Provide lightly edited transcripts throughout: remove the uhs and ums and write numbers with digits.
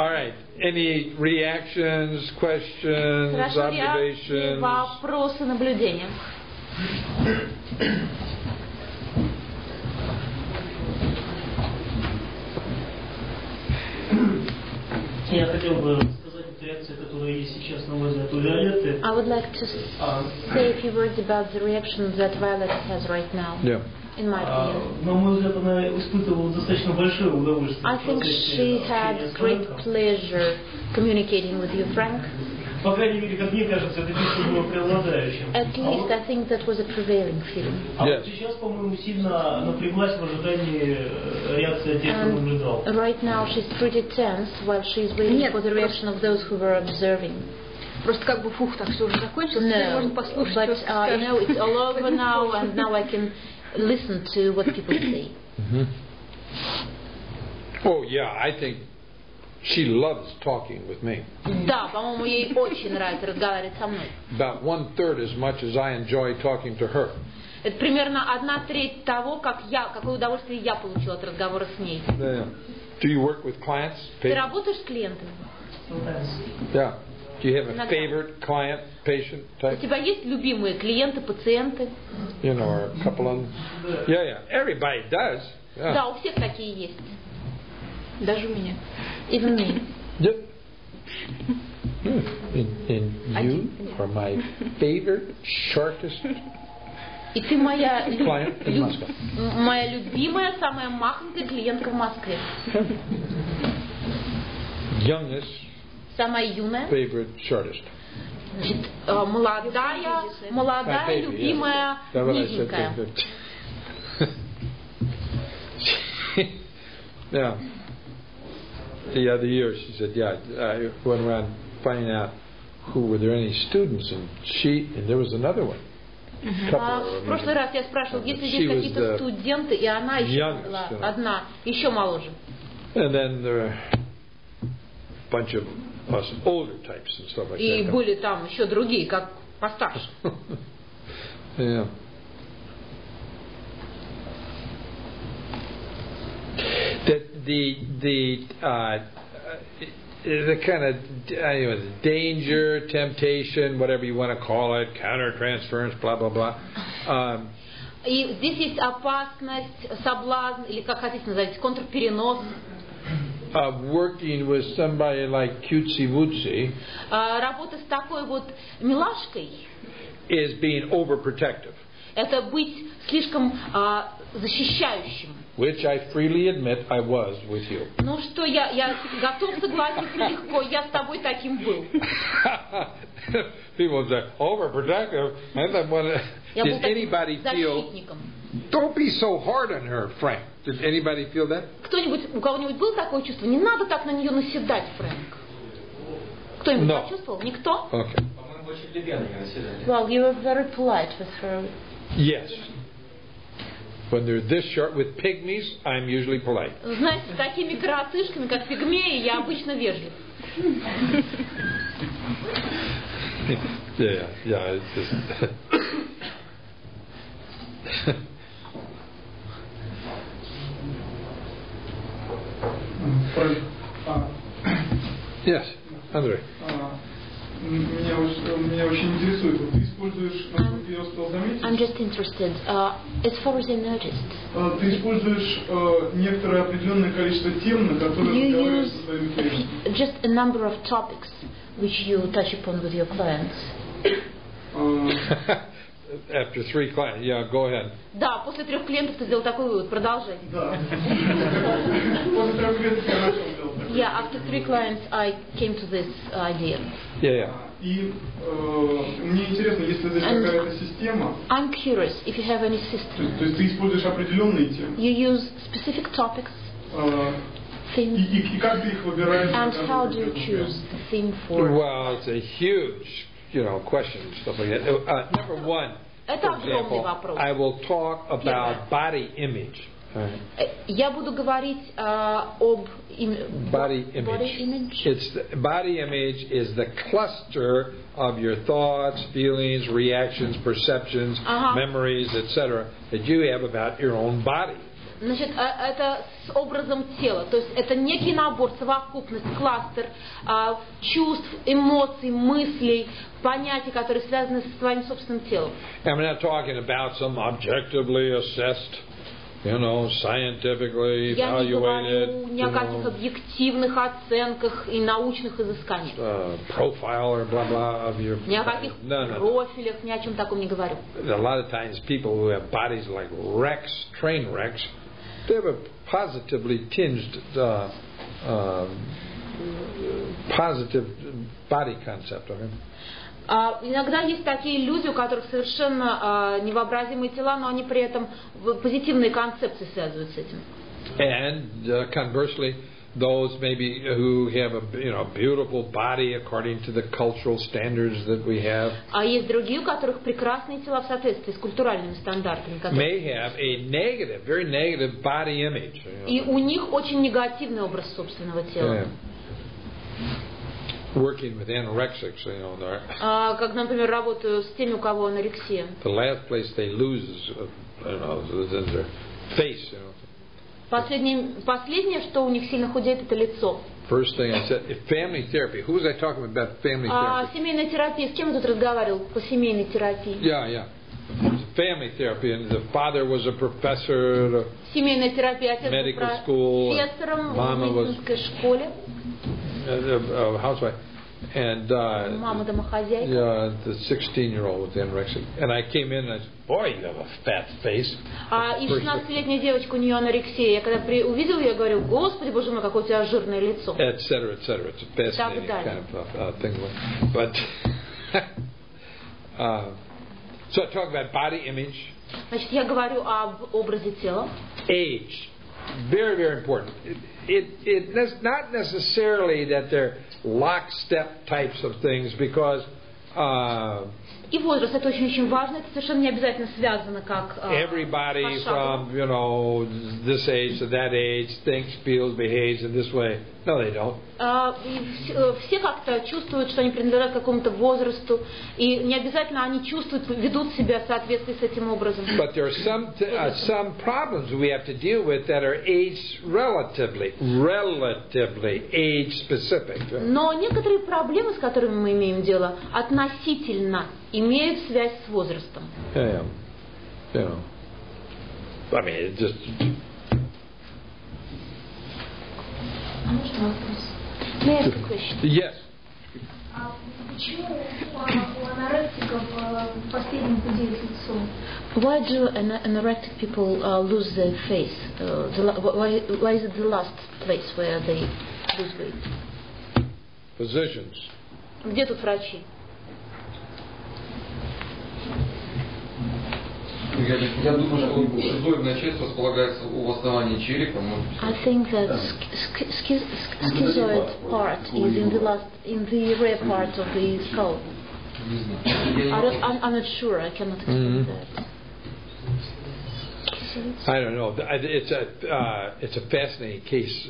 All right. Any reactions, questions, observations? Вопросы, наблюдения. Я хотел бы сказать эту реакцию, которая есть сейчас на мой взгляд у Виолетты. I would like to say a few words about the reaction that Violet has right now. Yeah. In my opinion. На мой взгляд, она испытывала достаточно большое удовольствие. I think she had great pleasure communicating with you, Frank. По крайней мере, как мне кажется, это чувство было преобладающим. At least I think that was a prevailing feeling. А вот сейчас, по-моему, сильно напряглась в ожидании реакции тех, кто наблюдал. Right now she's pretty tense while she's waiting for the reaction of those who were observing. Просто как бы фух, так все уже закончилось, теперь можно послушать, but что скажут. you know, it's all over now, and now I can listen to what people say. Mm-hmm. Oh yeah, I think she loves talking with me. Да, по-моему, ей очень нравится разговаривать со мной. About 1/3 as much as I enjoy talking to her. Это примерно 1/3 того, какое удовольствие я получила от разговора с ней. Yeah. Do you work with clients? Ты работаешь с клиентами? Yeah. Do you have a favorite client, patient type? У тебя есть любимые клиенты, пациенты? You know, or a couple of them? Yeah. Everybody does. Yeah. Да, у всех такие есть. Даже у меня. Even me. Yep. And you are my favorite, shortest И ты моя client in Moscow. Моя любимая, самая махонькая клиентка в Москве. Youngest. Самая юная. Favorite, shortest. Значит, молодая, любимая, низенькая. Yeah. The other year she said, I went around finding out were there any students, and there was another one. В прошлый раз я спрашивала, есть ли здесь какие-то студенты, и она еще была одна, еще моложе. And then there were a bunch of us older types and stuff like that. И были там еще другие, как постарше. Yeah. The kind of danger, temptation, whatever you want to call it, countertransference, blah blah blah. И здесь есть опасность, соблазн, или как хотите называть, контрперенос. Working with somebody like Cutesy Wootsy. Работа с такой вот милашкой. Is being overprotective. Это быть слишком защищающим. Which I freely admit I was with you. Ну что, я готов согласиться легко, я с тобой таким был. People say, overprotective. Did anybody feel... Don't be so hard on her, Frank. Did anybody feel that? У кого-нибудь было такое чувство? Не надо так на нее наседать, Фрэнк. Кто-нибудь почувствовал? Никто? Okay. Well, you were very polite with her. Yes. When they're this short with pygmies, I'm usually polite. Знаете, с такими коротышками, как пигмеи, я обычно вежлив. Yeah. It's just Yes, Andrei. Меня очень интересует, вот ты используешь, насколько я успел заметить. I'm just interested, as far as I noticed. Ты используешь некоторое определенное количество тем, на которые разговариваешь со своими клиентами. Just a number of topics which you touch upon with your clients. After 3 clients, yeah, go ahead. Да, после 3 клиентов ты сделал такой вывод, продолжай. Да. После 3 клиентов я начал делать. Yeah, after 3 clients I came to this idea. Yeah. И мне интересно, если здесь какая-то система. I'm curious if you have any system. То есть ты используешь определенные темы. You use specific topics. Things. И как ты их выбираешь? And how do you choose the theme for? Well, it's a huge, question and stuff like that. Number one, for example, I will talk about body image. Я буду говорить об body image. Body image is the cluster of your thoughts, feelings, reactions, perceptions, memories, etc. that you have about your own body. Значит, это с образом тела. То есть это некий набор, совокупность, кластер чувств, эмоций, мыслей, понятий, которые связаны с твоим собственным телом. I'm not talking about some objectively assessed, scientifically evaluated. Я не говорю ни о каких объективных оценках и научных изысканиях. Profile or blah blah of your. Ни о каких профилях, ни о чем таком не говорю. A lot of times people who have bodies like wrecks, train wrecks, they have a positively tinged, positive body concept of him. Иногда есть такие люди, у которых совершенно невообразимые тела, но они при этом позитивные концепции связывают с этим. And conversely, those maybe who have a beautiful body according to the cultural standards that we have. А есть другие, у которых прекрасные тела в соответствии с культуральными стандартами, may have a negative, very negative body image. И у них очень негативный образ собственного тела. Working with anorexics, как, например, работаю с теми, у кого анорексия. The last place they lose is, is their face. Последнее, что у них сильно худеет, это лицо. First thing I said, family therapy. Who was I talking about? Family therapy. Семейная терапия. С кем я тут разговаривал по семейной терапии? Yeah. Family therapy, and the father was a professor. Семейная терапия. Отец был профессором в медицинской школе. Housewife. And мама домохозяйка. Yeah, the 16-year-old with anorexic. And I came in and I said, boy, you have a fat face. И 16-летняя девочка, у нее анорексия. Я когда увидел ее, я говорю, Господи, Боже мой, какое у тебя жирное лицо. Etc. It's a fascinating kind of thing. But so I talk about body image. Значит, я говорю об образе тела. Age. Very, very important. It's not necessarily that they're lockstep types of things, because и возраст, это очень-очень важно, это совершенно не обязательно связано как everybody from this age to that age thinks, feels, behaves in this way. No, they don't. Все как-то чувствуют, что они принадлежат какому-то возрасту, и не обязательно они чувствуют, ведут себя в соответствии с этим образом. But there are some problems we have to deal with that are age relatively age specific. Но некоторые проблемы, с которыми мы имеем дело, относительно имеют связь с возрастом. Yeah. I mean, it just. May I ask a question? Yes. Почему у аноректиков последним худеет лицо? Why do anorectic people lose their face? Why is it the last place where they lose weight? Physicians. Где тут врачи? Я думаю, что шизоидная часть располагается у основания черепа. I think that schizoid part is in the rear part of the skull. I'm not sure. I cannot explain that. I don't know. It's a fascinating case.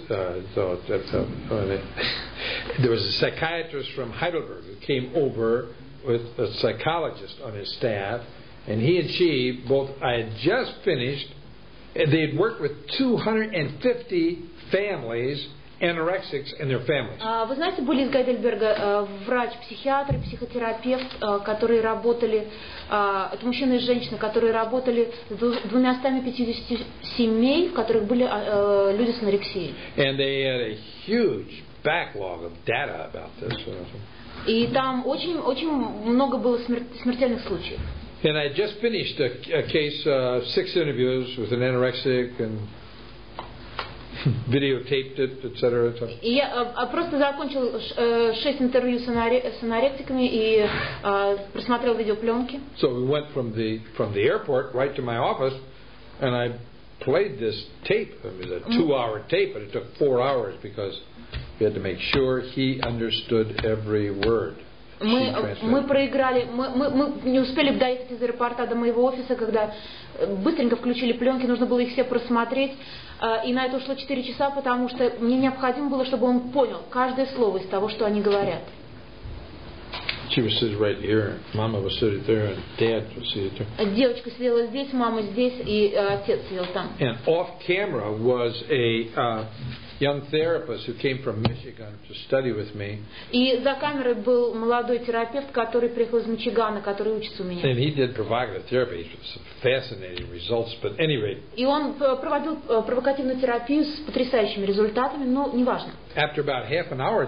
There was a psychiatrist from Heidelberg who came over with a psychologist on his staff. And he and she both, I had just finished, they had worked with 250 families, anorexics and their families. Вы знаете, были из Гайдельберга врач-психиатр, психотерапевт, которые работали, это мужчина и женщина, которые работали с 250 семей, в которых были люди с анорексией. And they had a huge backlog of data about this. И там очень много было смертельных случаев. And I just finished a case, 6 interviews with an anorexic and videotaped it, etc. И я просто закончил 6 интервью с аноректиками и просмотрел видеопленки. So we went from the airport right to my office, and I played this tape. It was a 2-hour tape, but it took 4 hours because we had to make sure he understood every word. Мы проиграли, мы не успели доехать из аэропорта до моего офиса, когда быстренько включили пленки, нужно было их все просмотреть, и на это ушло 4 часа, потому что мне необходимо было, чтобы он понял каждое слово из того, что они говорят. She was sitting right here. Mama was sitting there, and Dad was sitting there. Девочка сидела здесь, мама здесь, и отец сидел там. And off camera was a young therapist who came from Michigan to study with me. И за камерой был молодой терапевт, который приехал из Мичигана, который учится у меня. And he did provocative therapy with some fascinating results. But anyway. И он проводил провокативную терапию с потрясающими результатами, но неважно. After about half an hour,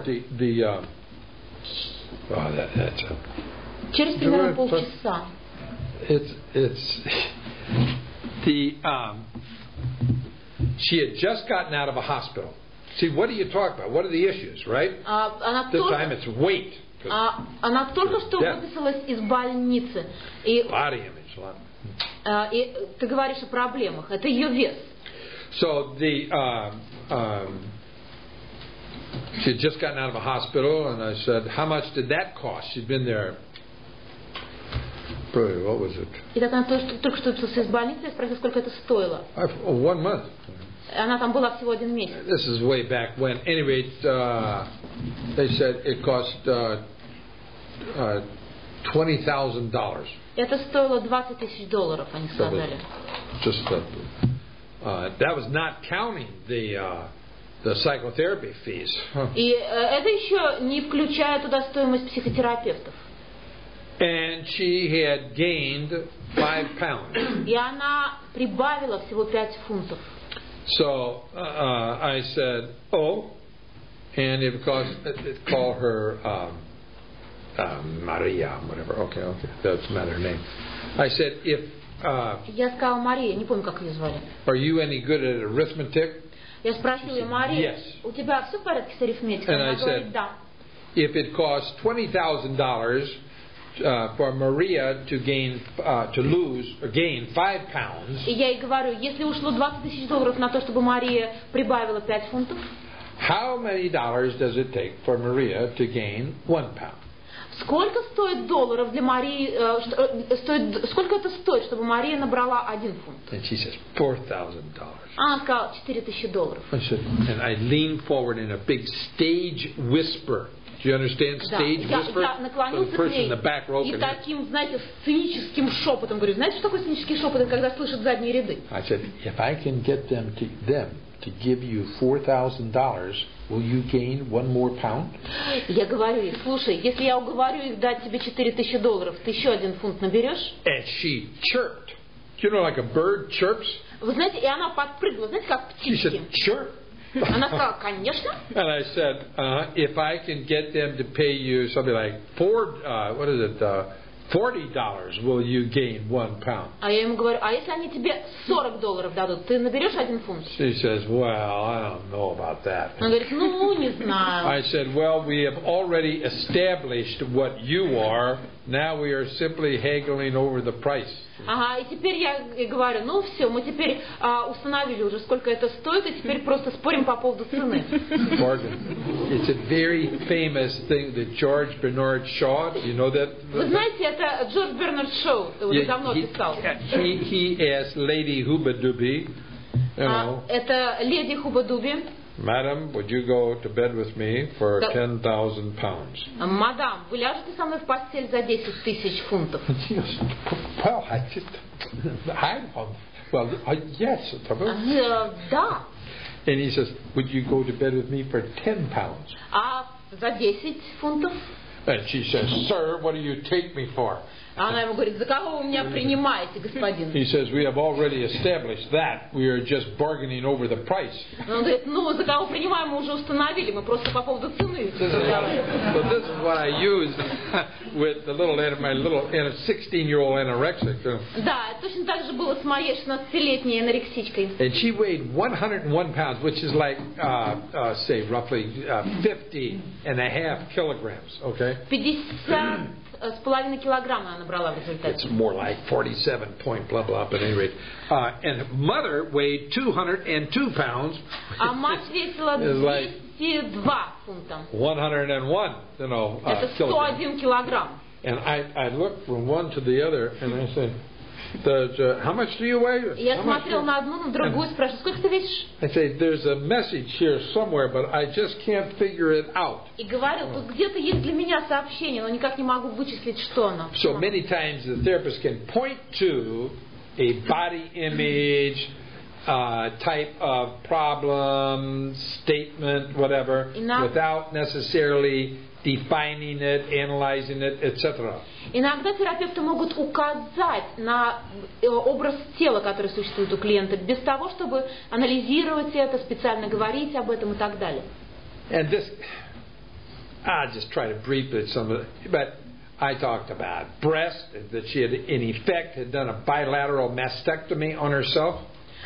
Через примерно полчаса. She had just gotten out of a hospital. See, what do you talk about? What are the issues, right? This time it's weight. Она только что выписалась из больницы. И body image. И ты говоришь о проблемах. Это ее вес. So she had just gotten out of a hospital, and I said, "How much did that cost?" She'd been there. What was it? И так она только что выписалась из больницы, я спросила, сколько это стоило. 1 month. Она там была всего 1 месяц. This is way back when. Anyway, they said it cost $20,000. Это стоило $20,000, они сказали. Just that was not counting the psychotherapy fees. И это еще не включая туда стоимость психотерапевтов. And she had gained 5 pounds. И она прибавила всего 5 фунтов. So I said, "Oh," and because it called her Maria, whatever. Okay, that's not her name. I said, "If." Я сказала Мария, не помню, как ее звали. Are you any good at arithmetic? Я спросила ее, Мария, у тебя все в порядке с арифметикой? Она говорит, да. If it costs $20,000 for Maria to gain, to lose or gain 5 pounds. И я ей говорю, если ушло $20,000 на то, чтобы Мария прибавила 5 фунтов. How many dollars does it take for Maria to gain 1 pound? Сколько стоит долларов для Марии? Сколько это стоит, чтобы Мария набрала 1 фунт? And she says $4,000. Она сказала $4,000. I said, and I leaned forward in a big stage whisper. Do you understand stage whisper? Я наклонился к ней и таким, знаете, сценическим шепотом говорю, знаете, что такое сценический шепот? Это когда слышат задние ряды. I said, if I can get them to give you $4,000, will you gain 1 more pound? Я говорю ей, слушай, если я уговорю их дать тебе $4,000, ты еще 1 фунт наберешь? And she chirped. You know, like a bird chirps? Вы знаете, и она подпрыгнула, знаете, как птички. She said, chirp. Она сказала, конечно. And I said, if I can get them to pay you something like $40, will you gain 1 pound? А я ему говорю, а если они тебе $40 дадут, ты наберешь 1 фунт? She says, well, I don't know about that. Она говорит, ну, не знаю. I said, well, we have already established what you are. Now we are simply haggling over the price. Ага, и теперь я говорю, ну все, мы теперь установили уже, сколько это стоит, и теперь просто спорим по поводу цены. It's a very famous thing that George Bernard Shaw, you know that? Вы знаете, это Джордж Бернард Шоу, уже давно писал. He asked Lady Hubadooby, you know. Это леди Хубадуби. Madam, would you go to bed with me for 10,000 pounds? Мадам, вы ляжете со мной в постель за 10,000 фунтов? Yes. Да. And he says, would you go to bed with me for 10 pounds? А за 10 фунтов? And she says, sir, what do you take me for? Она ему говорит, за кого вы меня принимаете, господин? He says, we have already established that. We are just bargaining over the price. Он говорит, ну, за кого принимаем, мы уже установили, мы просто по поводу цены. So this is what I use with my little 16-year-old anorexic. Да, точно так же было с моей 16-летней анорексичкой. And she weighed 101 pounds, which is like, say, roughly 50.5 kilograms, okay? 50,5 килограмма она набрала в результате. It's more like 47 point blah blah, but anyway. And mother weighed 202 pounds. А мать весила 202 фунта. 101, you know. Это 101 килограмм. And I looked from one to the other, and I said, How much do you weigh? Я смотрел на одну, на другую, спрашиваю, сколько ты весишь? I say, there's a message here somewhere, but I just can't figure it out. И говорил, тут где-то есть для меня сообщение, но никак не могу вычислить, что оно. So many times the therapist can point to a body image, type of problem, statement, whatever, without necessarily defining it, analyzing it, etc. Иногда терапевты могут указать на образ тела, который существует у клиента, без того, чтобы анализировать это, специально говорить об этом и так далее. And this, I'll just try to brief it some of it, but I talked about breast, that she had in effect had done a bilateral mastectomy on herself.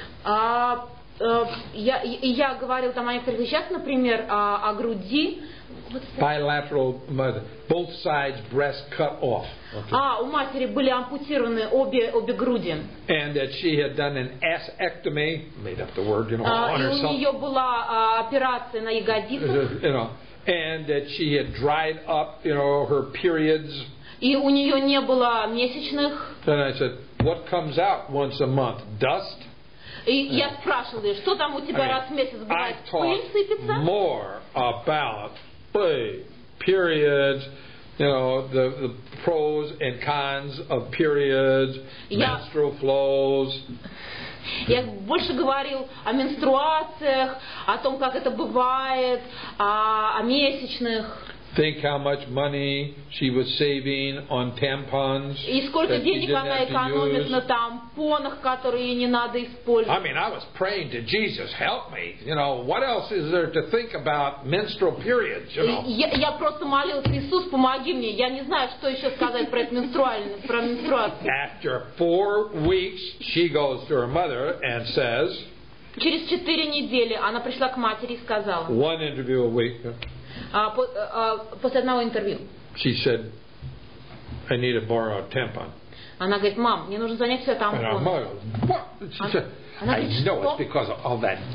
Я говорил там о некоторых вещах, например, о груди. Bilateral, both sides breast cut off. У матери были ампутированы обе груди. And that she had done an ass-ectomy, made up the word, on herself. И у нее была операция на ягодицах. And that she had dried up, her periods. И у нее не было месячных. And I said, what comes out once a month? Dust? И я спрашивала ее, что там у тебя раз в месяц бывает? Пыль сыпется? More about periods, the pros and cons of periods, menstrual flows. Я больше говорил о менструациях, о том, как это бывает, о месячных. Think how much money she was saving on tampons. И сколько денег она экономит на тампонах, которые ей не надо использовать. I mean, I was praying to Jesus, help me. What else is there to think about menstrual periods? Я просто молился, Иисус, помоги мне. Я не знаю, что еще сказать про менструацию. After 4 weeks, she goes to her mother and says. Через 4 недели она пришла к матери и сказала. One interview a week. После одного интервью. She said, I need to borrow a tampon. Она говорит, мам, мне нужно занять себя тампоном. She said, I know it's because of all that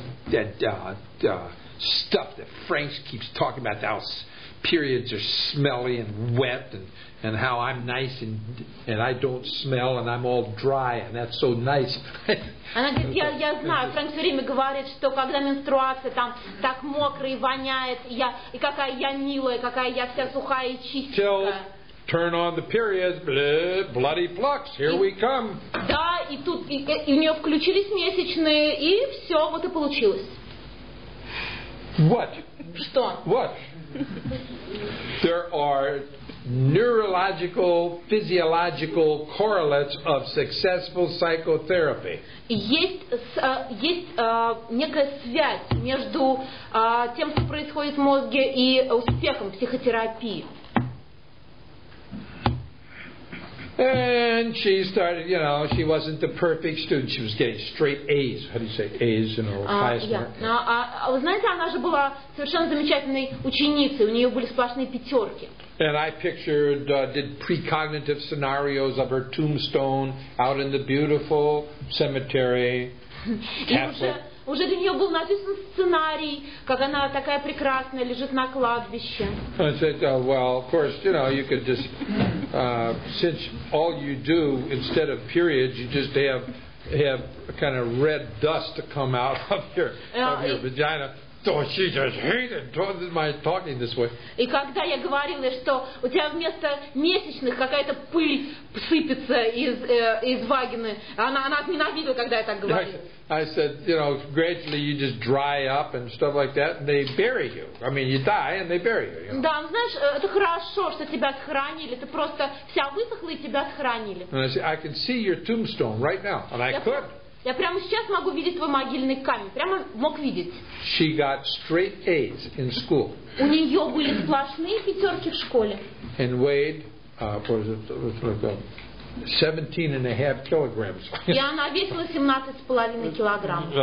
stuff that Frank keeps talking about. How periods are smelly and wet, and how I'm nice and I don't smell and I'm all dry, and that's so nice. Она говорит, я знаю, Фрэнк все время говорит, что когда менструация там так мокро и воняет, и какая я милая, какая я вся сухая и чистенькая. Turn on the periods, bloody flux, here we come. Да, и тут и у нее включились месячные, и все, вот и получилось. What? Что? What? There are neurological, physiological correlates of successful psychotherapy. Есть некая связь между тем, что происходит в мозге, и успехом психотерапии. And she started, she wasn't the perfect student. She was getting straight A's. How do you say A's? Highest mark. Вы знаете, она же была совершенно замечательной ученицей. У нее были сплошные пятерки. And I pictured, did precognitive scenarios of her tombstone out in the beautiful cemetery. Уже для нее был написан сценарий, как она такая прекрасная лежит на кладбище. I said, well, of course, you could just, since all you do instead of periods, you just have kind of red dust to come out of your vagina. So she just hated my talking this way. И когда я говорила, что у тебя вместо месячных какая-то пыль сыпется из вагины, она ненавидела, когда я так говорила. I said, gradually you just dry up and stuff like that, and they bury you. I mean, you die and they bury you. Да, знаешь, это хорошо, что тебя схоронили. Ты просто вся высохла и тебя схоронили. And I said, I can see your tombstone right now, and I could. Я прямо сейчас могу видеть твой могильный камень. Прямо мог видеть. She got straight A's in school. У нее были сплошные пятерки в школе. And weighed, 17.5 kilograms. И она весила 17,5 килограмм.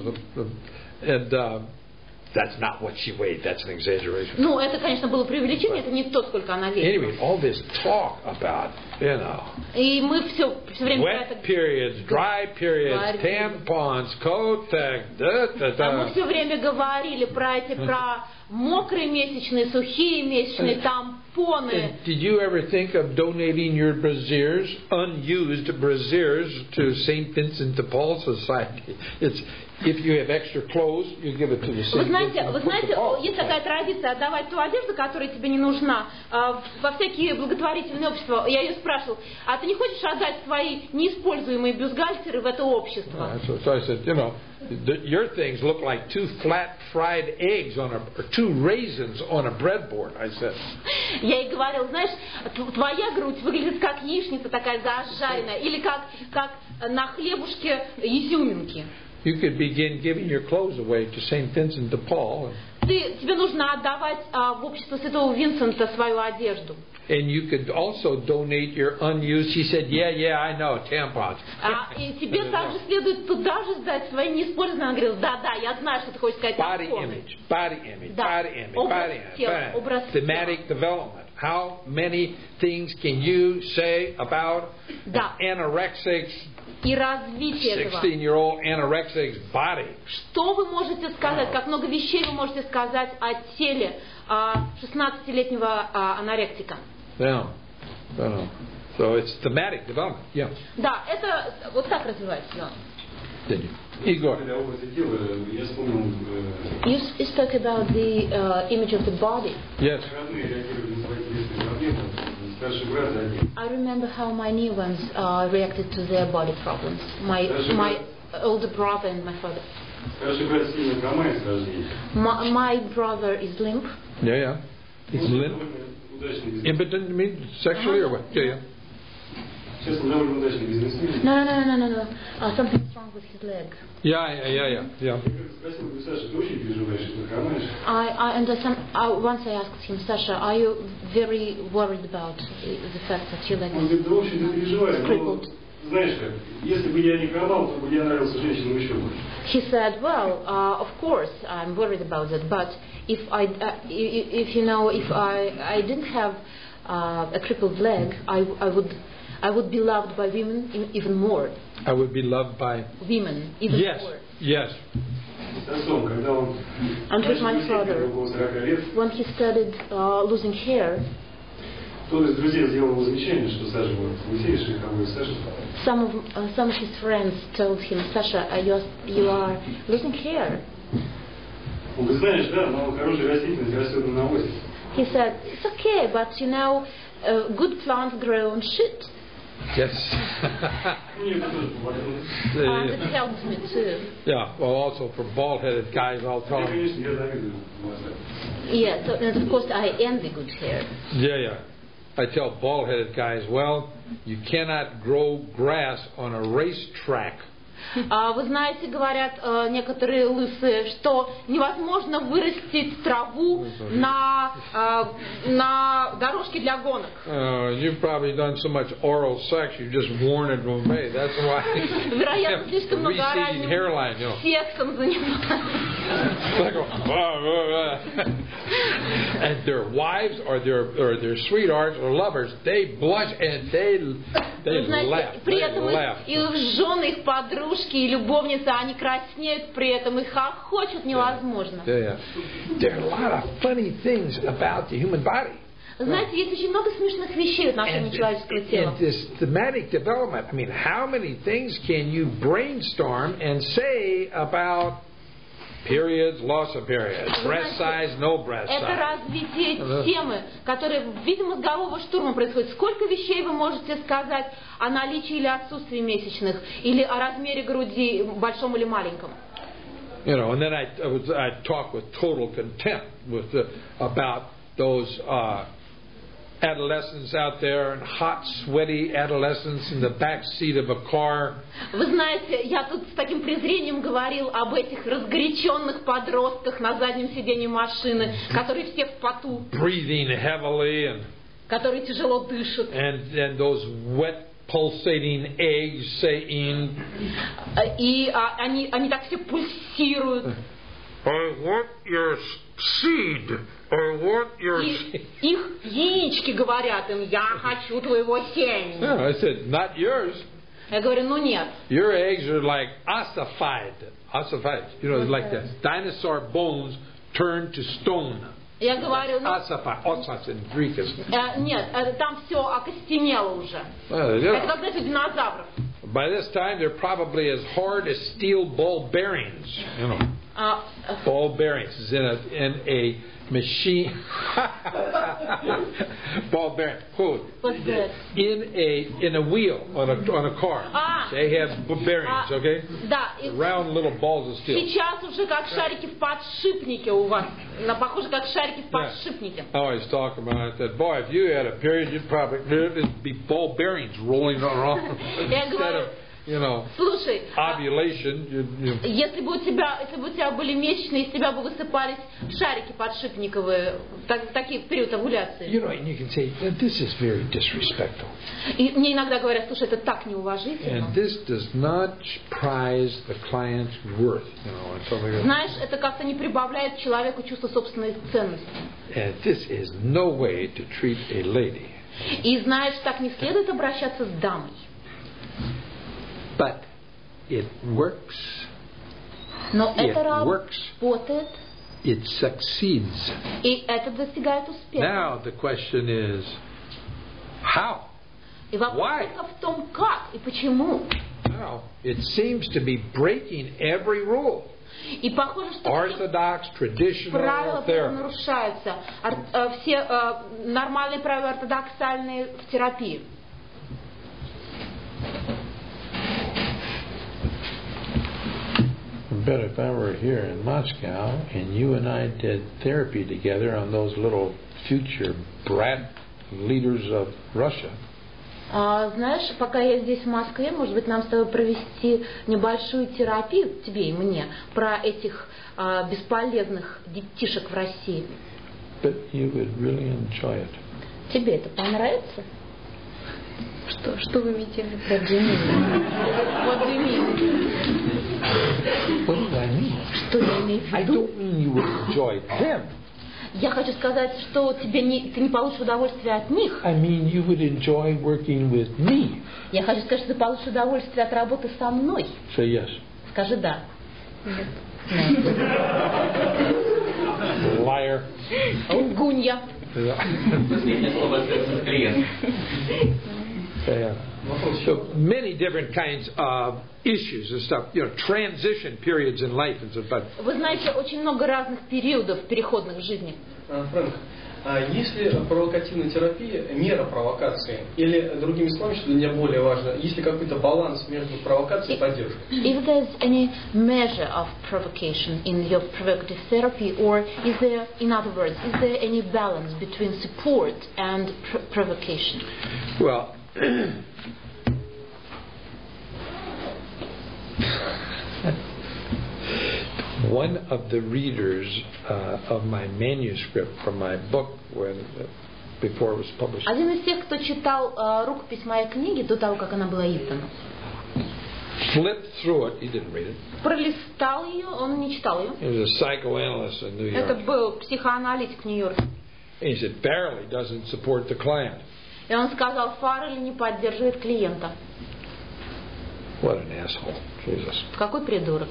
And that's not what she weighed. That's an exaggeration. Ну, это, конечно, было преувеличение. Это не то, сколько она весила. Anyway, all this talk about, И мы все время wet periods, dry periods, tampons, Kotex, А мы все время говорили про мокрые месячные, сухие месячные, тампоны. тампоны. Did you ever think of donating your brassieres, unused brassieres, to St. Vincent de Paul Society? It's if you have extra clothes, you give it to the St. Вы знаете, Vincent de Paul. есть такая традиция отдавать ту одежду, которая тебе не нужна, во всякие благотворительные общества. Я ее спрашивал, а ты не хочешь отдать свои неиспользуемые бюстгальтеры в это общество? So I said, your things look like 2 flat fried eggs or 2 raisins on a breadboard. I said. Я ей говорил, знаешь, твоя грудь выглядит как яичница такая зажаренная, или как на хлебушке изюминки. You could begin giving your clothes away to St. Vincent de Paul. Тебе нужно отдавать в общество Святого Винсента свою одежду. And you could also donate your unused. She said, yeah, I know, tampons. И тебе также следует туда же сдать свои неиспользованные. Она говорила, да, я знаю, что ты хочешь сказать. Body image. Образ Thematic development. How many things can you say about anorexic, и развитие этого. 16-year-old anorexic body? Что вы можете сказать, как много вещей вы можете сказать о теле 16-летнего аноректика? No. So it's thematic development. Yeah. Да, это вот так развивается. Igor. You spoke about the image of the body. Yes. I remember how my new ones reacted to their body problems. My older brother and my father. My brother is limp. Yeah. He's limp. Impotent, you mean sexually or what? Yeah. No. Something's wrong with his leg. Yeah. I understand. Once I asked him, Sasha, are you very worried about the fact that your leg is crippled? He said, well, of course, I'm worried about that, but if I didn't have a crippled leg, I would be loved by women even more. I would be loved by women even more. Yes. And with my father, when he started losing hair, some of his friends told him, Sasha, you are losing hair. He said, it's okay, but good plants grow on shit. Yes. And it helps me too. Yeah, well, also for bald-headed guys, I'll tell them. Yeah, so, and of course I envy good hair. Yeah. I tell bald-headed guys, well, you cannot grow grass on a racetrack. Вы знаете, говорят некоторые лысые, что невозможно вырастить траву на дорожке для гонок. You've probably done so much oral sex, you've just worn it away. That's why. Вероятно, слишком много оральным сексом занимаются. And their wives or their sweethearts or lovers, they blush and they laugh. При этом их жены, их подружки и любовницы, они краснеют при этом и хохочут невозможно. There are a lot of funny things about the human body. Знаете, есть очень много смешных вещей в отношении человеческого тела. And this thematic development, I mean, how many things can you brainstorm and say about periods, loss of periods, breast size, no breast size? Это развитие темы, которое в виде мозгового штурма происходит. Сколько вещей вы можете сказать о наличии или отсутствии месячных, или о размере груди, большом или маленьком? And then I talk with total contempt about those adolescents out there and hot, sweaty adolescents in the back seat of a car. Вы знаете, я тут с таким презрением говорил об этих разгоряченных подростках на заднем сиденье машины, которые все в поту. Breathing heavily and которые тяжело дышат. And those wet pulsating eggs saying. И они так все пульсируют. I want your seed. I want your их яички говорят им, я хочу твоего семени. No, I said, not yours. Я говорю, нет. Your eggs are like ossified. You know, like the dinosaur bones turned to stone. Я говорю, ну... Otsas in Greek is... Нет, там все окостенело уже. Это как, знаете, динозавров. By this time, they're probably as hard as steel ball bearings. You know, ball bearings is in a machine. Ball bearing. What's that? In a wheel on a car. They have bearings, okay? Да. Round little balls of steel. Сейчас уже как шарики в подшипнике у вас. Похоже, как шарики в подшипнике. I always talk about it. That boy, if you had a period, you'd probably it'd be ball bearings rolling around instead of, you know, слушай, ovulation. Если бы у тебя были месячные, из тебя бы высыпались шарики подшипниковые, такие в период овуляции. You know, and you can say this is very disrespectful. И мне иногда говорят, слушай, это так неуважительно. And this does not prize the client's worth, you know, and something like that. Знаешь, это как-то не прибавляет человеку чувство собственной ценности. And this is no way to treat a lady. И знаешь, так не следует обращаться с дамой. But it works. Но это работает. It succeeds. И это достигает успеха. Now the question is, how? И вопрос в том, как и почему. Now it seems to be breaking every rule. И похоже, что Orthodox, traditional правила therapy. нарушаются. Все нормальные правила ортодоксальные в терапии. Bet if I were here in Moscow and you and I did therapy together on those little future brat leaders of Russia. Знаешь, пока я здесь в Москве, может быть, нам с тобой провести небольшую терапию, тебе и мне, про этих бесполезных детишек в России. But you would really enjoy it. Тебе это понравится? Что вы имеете в виду? What do you mean? What do I mean? Что я имею в виду? I don't mean you would enjoy them. Я хочу сказать, что ты не получишь удовольствие от них. I mean you would enjoy working with me. Я хочу сказать, что ты получишь удовольствие от работы со мной. Say yes. Скажи да. Нет. Liar. Лгунья. Последнее слово с клиентом. So many different kinds of issues and stuff, you know, transition periods in life and stuff. Вы знаете, очень много разных периодов переходных в жизни. Фрэнк, есть ли провокативная терапия мера провокации? Или, другими словами, что для меня более важно, есть ли какой-то баланс между провокацией и поддержкой? If there's any measure of provocation in your provocative therapy, or is there, in other words, is there any balance between support and provocation? Well, one of the readers of my manuscript from my book before it was published. Один из тех, кто читал рукопись моей книги до того, как она была издана. Flipped through it. He didn't read it. Пролистал ее, он не читал ее. He was a psychoanalyst in New York. Это был психоаналитик в Нью-Йорке. He said Farrelly doesn't support the client. И он сказал, Фаррелли не поддерживает клиента. What an asshole. Jesus. Какой придурок.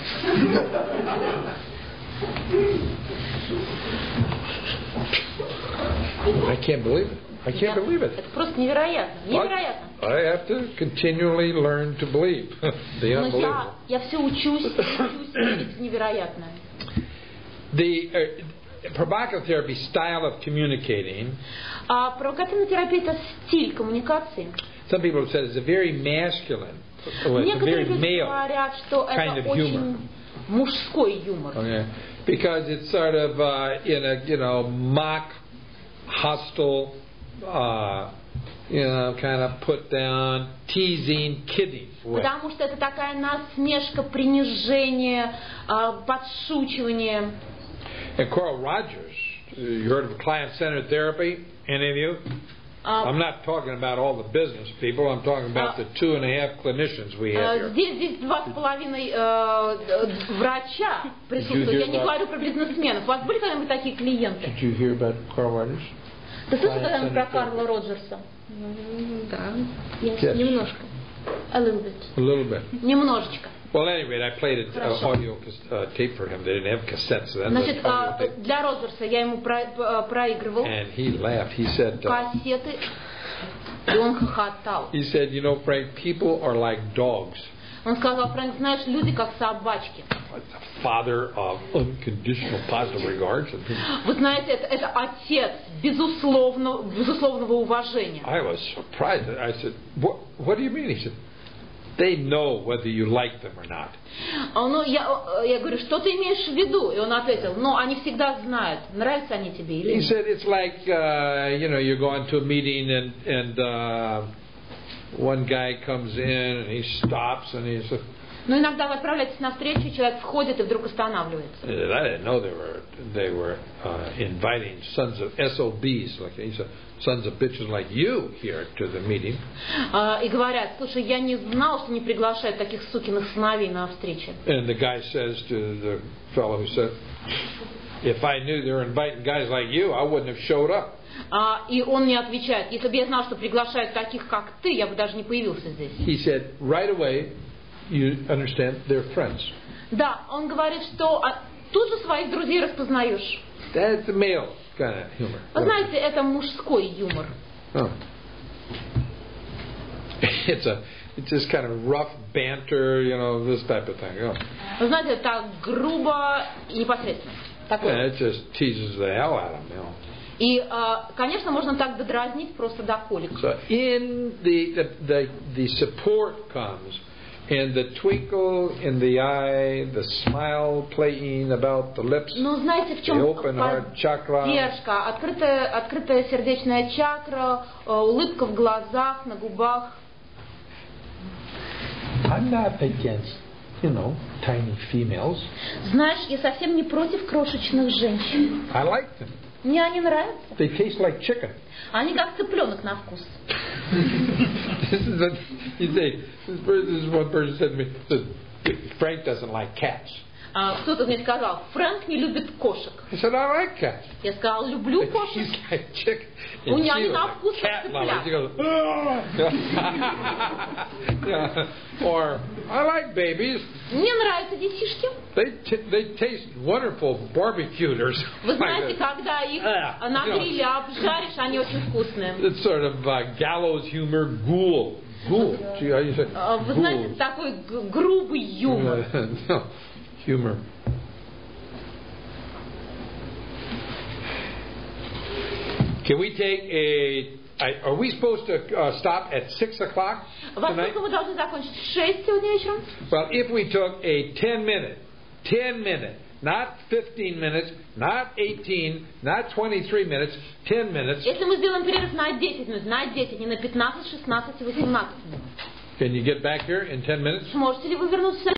I can't believe it. I can't believe it. Это просто невероятно. Невероятно. I have to continually learn to believe the unbelievable. Но я все учусь верить в невероятное. The provocative therapy style of communicating. Провокативная терапия – это стиль коммуникации. Some people have said it's a very masculine, it's a very male kind of humor. Мужской юмор. Okay. Because it's sort of in a, you know, mock, hostile, you know, kind of put down, teasing, kidding way. Потому что это такая насмешка, принижение, подшучивание. And Carl Rogers, you heard of client-centered therapy? Any of you? I'm not talking about all the business people. I'm talking about the 2.5 clinicians we have here. Здесь 2,5 врача присутствуют. Я не говорю про бизнесменов. У вас были когда-нибудь такие клиенты? Did you hear about Carl Rogers? Ты слышал когда-нибудь про Карла Роджерса? Да. Yes. Немножко. A little bit. A little bit. Немножечко. Well, anyway, I played an audio tape for him. They didn't have cassettes then. Значит, для Роджерса я ему проигрывал And he laughed. He said, кассеты, и он хохотал. he said, you know, Frank, people are like dogs. Он сказал: Фрэнк, знаешь, люди как собачки. The father of unconditional positive regards. Вы знаете, это отец безусловного уважения. I was surprised. I said, what do you mean? He said, they know whether you like them or not. Ну, я говорю, что ты имеешь в виду? И он ответил: ну, они всегда знают, нравятся они тебе или He нет. said, it's like, you know, you're going to a meeting and one guy comes in and he stops and he says, Но иногда вы отправляетесь на встречу, человек входит и вдруг останавливается. I didn't know they were inviting sons of SOBs, like he said, sons of bitches like you here to the meeting. И говорят: слушай, я не знал, что не приглашают таких сукиных сыновей на встречи. And the guy says to the fellow who said, if I knew they were inviting guys like you, I wouldn't have showed up. И он мне отвечает: если бы я знал, что приглашают таких, как ты, я бы даже не появился здесь. He said, right away, you understand, they're friends. Да, он говорит, что тут же своих друзей распознаешь. That's the male kind of humor. Вы знаете, это мужской юмор. Oh. It's just kind of rough banter, you know, this type of thing. Oh. Вы знаете, это грубо и непосредственно. Yeah, it just teases the hell out of them, you know. И, конечно, можно так додразнить просто до колик. So in the support comes, and the twinkle in the eye, the smile playing about the lips, Ну, знаете, в чем the open heart chakra. поддержка? Открытая сердечная чакра, улыбка в глазах, на губах. I'm not against, you know, tiny females. Знаешь, я совсем не против крошечных женщин. I like them. Мне они нравятся. They taste like chicken. Они как цыпленок на вкус. This is one person said to me, said, Frank doesn't like cats. Кто-то мне сказал: Фрэнк не любит кошек. I said, I like cats. Я сказал: люблю кошек. He's like chicken. У меня они на вкус как Cat lover. She цыплята. goes, yeah. Or, I like babies. Мне нравятся детишки. They taste wonderful barbecued or something. Вы знаете, когда их на гриле обжаришь, они очень вкусные. It's sort of gallows humor, ghoul. Ghoul. Gee, how do you say? Вы знаете, такой грубый юмор. No, humor. Can we take are we supposed to stop at 6 o'clock Во tonight? сколько мы должны закончить? В 6 сегодня вечером? Well, if we took a 10 minute, not 15 minutes, not 18, not 23 minutes, 10 minutes. Если мы сделаем перерыв на 10 минут, на 10, не на 15, 16 и 18 минут. Can you get back here in 10 minutes? Сможете ли вы вернуться